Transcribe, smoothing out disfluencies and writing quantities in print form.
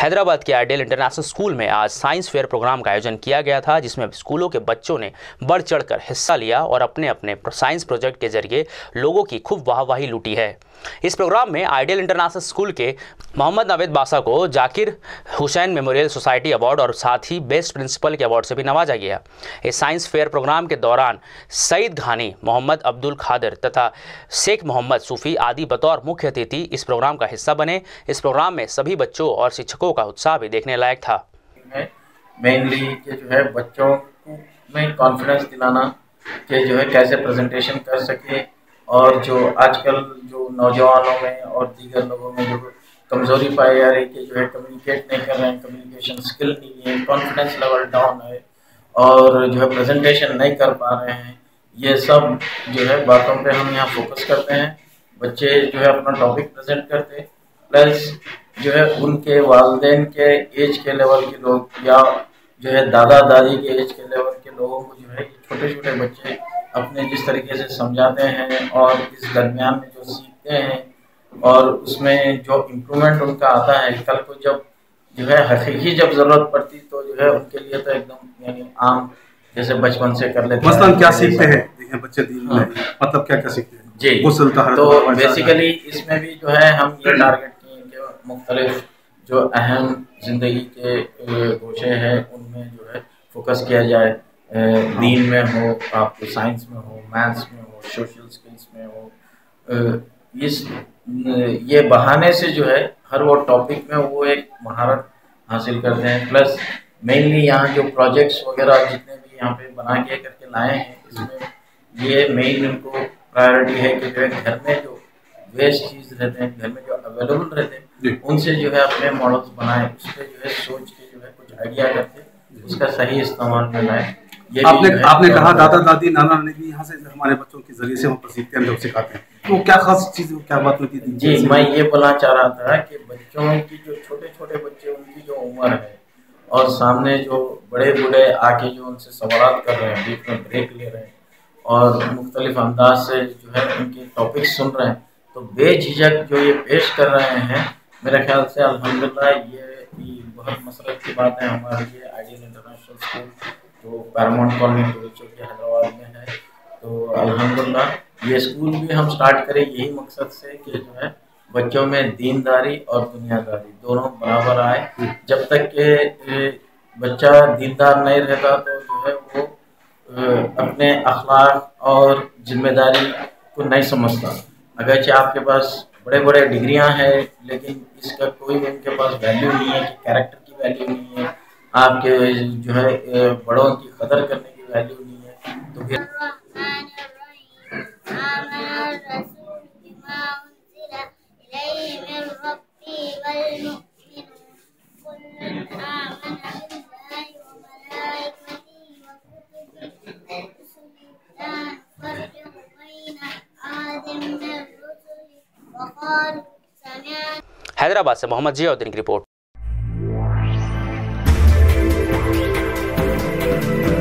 حیدرآباد کے ideal international school میں آج سائنس فیئر پروگرام کا آیوجن کیا گیا تھا، جس میں اسکولوں کے بچوں نے بڑھ چڑھ کر حصہ لیا اور اپنے اپنے سائنس پروجیکٹ کے ذریعے لوگوں کی خوب واہ واہی لوٹی ہے۔ اس پروگرام میں آئیڈیل انٹرنیشنل اسکول کے محمد نوید باسا کو Zakir Hussain memorial society award اور ساتھ ہی بیسٹ پرنسپل کے ایوارڈ سے بھی نوازا گیا۔ اس سائنس فیئر پروگرام کے دوران سعید گھانی، محمد عبد القادر تथा شیخ محمد صوفی آدی بطور مکھیہ اتھی اس پروگرام کا حصہ بنے۔ اس پروگرام میں سبھی بچوں اور شکشکوں کا اتساہ بھی دیکھنے لائق تھا۔ مینلی کہ جو ہے بچوں میں کانفیڈنس دلانا کہ جو ہے کیسے پریزنٹیشن کر سکے، اور جو آج کل جو نوجوانوں میں اور دیگر لوگوں میں جو کمزوری پائی جا رہی کہ جو ہے کمیونیکیٹ نہیں کر رہے ہیں، کمیونیکیشن اسکل نہیں ہے، کانفیڈنس لیول ڈاؤن ہے اور جو ہے پریزنٹیشن نہیں کر پا رہے ہیں، یہ سب جو ہے باتوں پہ ہم یہاں فوکس کرتے ہیں۔ بچے جو ہے اپنا ٹاپک پریزنٹ کرتے، پلس جو ہے ان کے والدین کے ایج کے لیول کے لوگ یا جو ہے دادا دادی کے ایج کے لیول کے لوگوں کو جو ہے چھوٹے چھوٹے بچے اپنے جس طریقے سے سمجھاتے ہیں اور اس درمیان میں جو سیکھتے ہیں اور اس میں جو امپرومنٹ ان کا آتا ہے، کل کو جب جو ہے حقیقی جب ضرورت پڑتی تو جو ہے ان کے لیے تو ایک دم یعنی عام جیسے بچپن سے کر لیتے ہیں۔ مثلاً کیا سیکھتے ہیں دیکھیں بچے دین میں، مطلب کیا سیکھتے ہیں؟ جی، تو بیسیکلی اس میں بھی جو ہے ہم یہ ٹارگٹ کیے کہ مختلف جو اہم زندگی کے گوشے ہیں ان میں جو ہے فوکس کیا جائے، دین میں ہو، آپ کو سائنس میں ہو، میتھس میں ہو، سوشل اسکلس میں ہو، یہ بہانے سے جو ہے ہر وہ ٹاپک میں وہ ایک مہارت حاصل کرتے ہیں۔ پلس مینلی یہاں جو پروجیکٹس وغیرہ جتنے بھی یہاں پہ بنا کے کر کے لائے ہیں، اس میں یہ مین ان کو پرائیورٹی ہے کہ جو ہے گھر میں جو ویسٹ چیز رہتے ہیں، گھر میں جو اویلیبل رہتے ہیں، ان سے جو ہے اپنے ماڈلس بنائیں، اس پہ جو ہے سوچ کے جو ہے کچھ آئیڈیا کرتے اس کا صحیح استعمال میں لائیں۔ آپ نے کہا دادا دادی نانا نانی بھی یہاں سے ہمارے بچوں کے ذریعے سے ہم سیکھتے ہیں، ہم سکھاتے ہیں، تو کیا خاص چیز کیا بات ہوتی تھی؟ جی، میں یہ بولنا چاہ رہا تھا کہ بچوں کی جو چھوٹے چھوٹے بچے ان کی جو عمر ہے اور سامنے جو بڑے بوڑھے آ کے جو ان سے سوالات کر رہے ہیں، بیچ میں بریک لے رہے ہیں اور مختلف انداز سے جو ہے ان کے ٹاپک سن رہے ہیں، تو بے جھجک جو یہ پیش کر رہے ہیں، میرے خیال سے الحمدللہ یہ بہت مسرت کی بات ہے۔ ہمارے یہ آئیڈیل انٹرنیشنل اسکول جو پیرامونٹ کالونی کے حیدرآباد میں ہے، تو الحمدللہ یہ اسکول بھی ہم سٹارٹ کریں یہی مقصد سے کہ جو ہے بچوں میں دینداری اور دنیا داری دونوں برابر آئے۔ جب تک کہ بچہ دیندار نہیں رہتا تو جو ہے وہ اپنے اخلاق اور ذمہ داری کو نہیں سمجھتا۔ اگرچہ آپ کے پاس بڑے بڑے ڈگریاں ہیں لیکن اس کا کوئی ان کے پاس ویلیو نہیں ہے، کہ کیریکٹر کی ویلیو نہیں ہے، آپ کے جو ہے بڑوں کی قدر کرنے کی ویلیو نہیں ہے، تو پھر حیدرآباد سے محمد ضیاء الدین کی رپورٹ۔